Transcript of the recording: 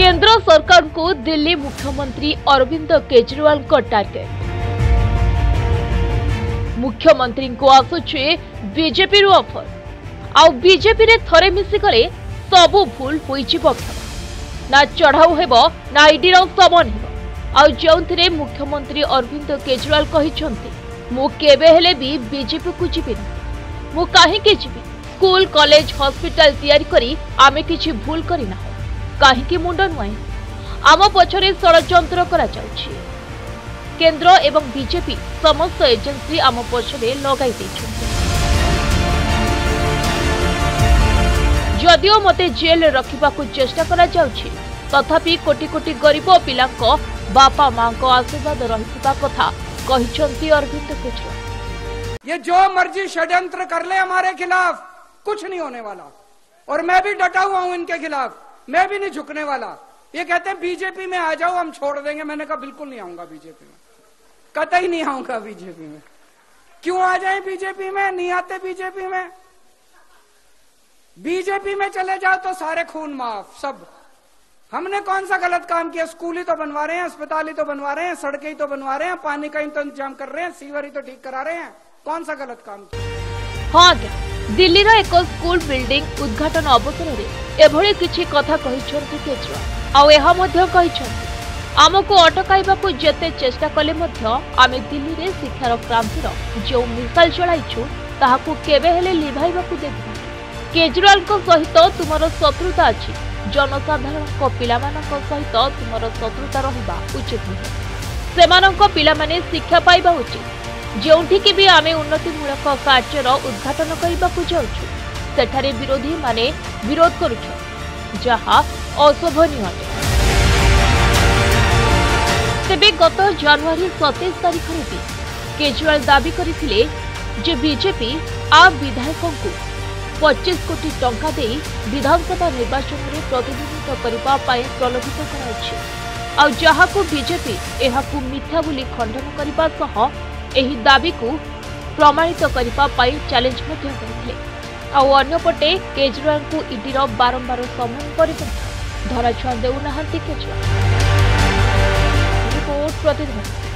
केंद्र सरकार को दिल्ली मुख्यमंत्री अरविंद केजरीवाल को टार्गेट। मुख्यमंत्री को आसुचे बीजेपी ऑफर आ बीजेपी रे थरे मिसिगले सबु भूल होई क्षमा ना चढ़ाऊ हेबो ना ईडी रो समन हेबो आ जोंथिरे मुख्यमंत्री अरविंद केजरीवाल कहिसंती मु केबे हेले भी बीजेपी को जिबिनी मु काहे के जिबि स्कूल कॉलेज हॉस्पिटल तैयारी करी आमे किछि भूल करिना काहे मुंड नुआई आम पछरे षड्यंत्र करा जाउछि। केंद्र एवं बीजेपी समस्त एजेंसी आम पछरे लगाई दैछन्ति। जदिओ मते जेल रखिबा को चेष्टा करा जाउछि तथापि कोटी कोटी गरीब पिलांको बापा मां को आशीर्वाद रहिबा कथा कहिसंती अरविंद केजरीवाल। ये जो मर्जी षड्यंत्र कर ले हमारे खिलाफ कुछ नहीं होने वाला और मैं भी डटा हुआ हूं इनके खिलाफ, मैं भी नहीं झुकने वाला। ये कहते हैं बीजेपी में आ जाओ हम छोड़ देंगे, मैंने कहा बिल्कुल नहीं आऊंगा बीजेपी में, कतई नहीं आऊंगा बीजेपी में। क्यों आ जाए बीजेपी में? नहीं आते बीजेपी में। बीजेपी में चले जाओ तो सारे खून माफ सब। हमने कौन सा गलत काम किया? स्कूल ही तो बनवा रहे हैं, अस्पताल ही तो बनवा रहे हैं, सड़कें ही तो बनवा रहे हैं, पानी का तो इंतजाम कर रहे हैं, सीवर ही तो ठीक करा रहे हैं। कौन सा गलत काम किया? हाँ दिल्ली रो एक स्कूल बिल्डिंग उद्घाटन अवसर में एभली किछि कथा कहिसंती केजरीवाल। आ एहा मध्य कहिसंती आमको अटकाइबाकू जेते चेष्टा कले मध्य आमे दिल्ली रे शिक्षार क्रांतिर जो मिसाइल चलाइछु ताहाकू केबे हेले लिभाइबाकू देबु। केजरीवाल को सहित तुमर शत्रुता अछि, जनसाधारण को पिलामानक सहित तुमर शत्रुता रहिबा उचित नुहे। सेमानक पिलामाने शिक्षा पाइबा उचित। जोंठिकी भी आमे उन्नतिमूलक कार्यर उद्घाटन करने जाउछु सेठारे विरोधी माने विरोध करुछ जहा अशोभनीय अटे। तेबे गत जनवरी 27 तारिख रे भी केजरीवाल दाबी करथिले जे बीजेपी आ विधायकों को 25 कोटी टंका दे विधानसभा निर्वाचन में प्रतिनिधित्व करबा पाए प्रलोभित कराइछि आ जहाको बीजेपी एहाकू मिथ्या बोली खंडन करबा सह एही दाबी को प्रमाणित करबा पाई चैलेंज मध्य करथिले। आ अन्यपटे केजरीवाल को ईडी रो बारंबार समन पर धरा छुआ देउ नहंती केजरीवाल। रिपोर्ट प्रतिनिधि।